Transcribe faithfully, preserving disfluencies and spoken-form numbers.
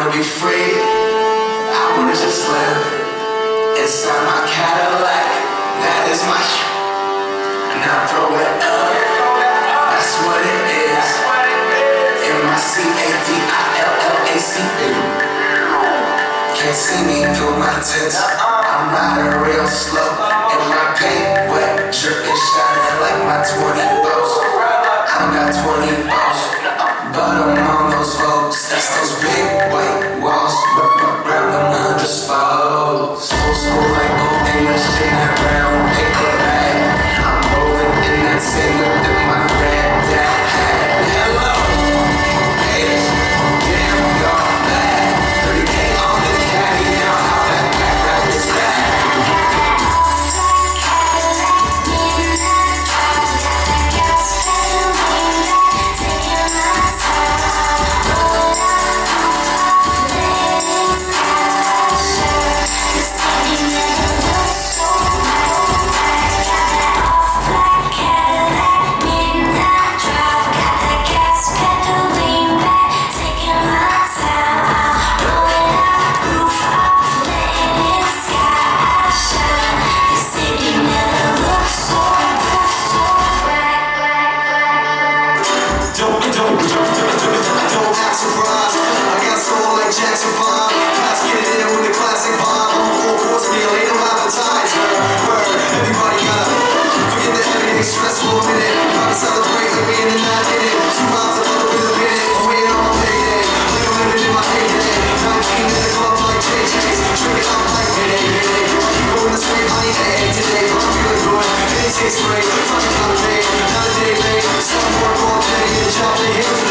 wanna be free, I wanna just live inside my Cadillac. That is my sh**, and I throw it up. That's what it is. M I C A D I L L A C B. Can't see me through my tents. I'm riding real slow, and my paint wet, dripping, shining like my twenty bows. I got twenty bows, but I'm on those folks. That's those big white walls, round them undisposed. Old school like old English in that round paper bag. I'm rolling in that singer that my granddad had. Hello, haters, damn y'all bad. thirty K on the caddy, now how that back rap is that? Jackson five, let's get it in with the classic vibe. On the full course meal, ain't no appetizer. Word, everybody gotta forget that everything stressful a minute. Gotta celebrate like we in the night in it. Two miles above with a minute. I'm waiting on my payday, like I'm living in my heyday. nineteen in the club like J J's, drinking up like Mayday, Mayday. Keep going this way, I need A A today, but I'm feeling good. And it tastes great, talking about a day, not a day late. Some work all day, get a job, they hit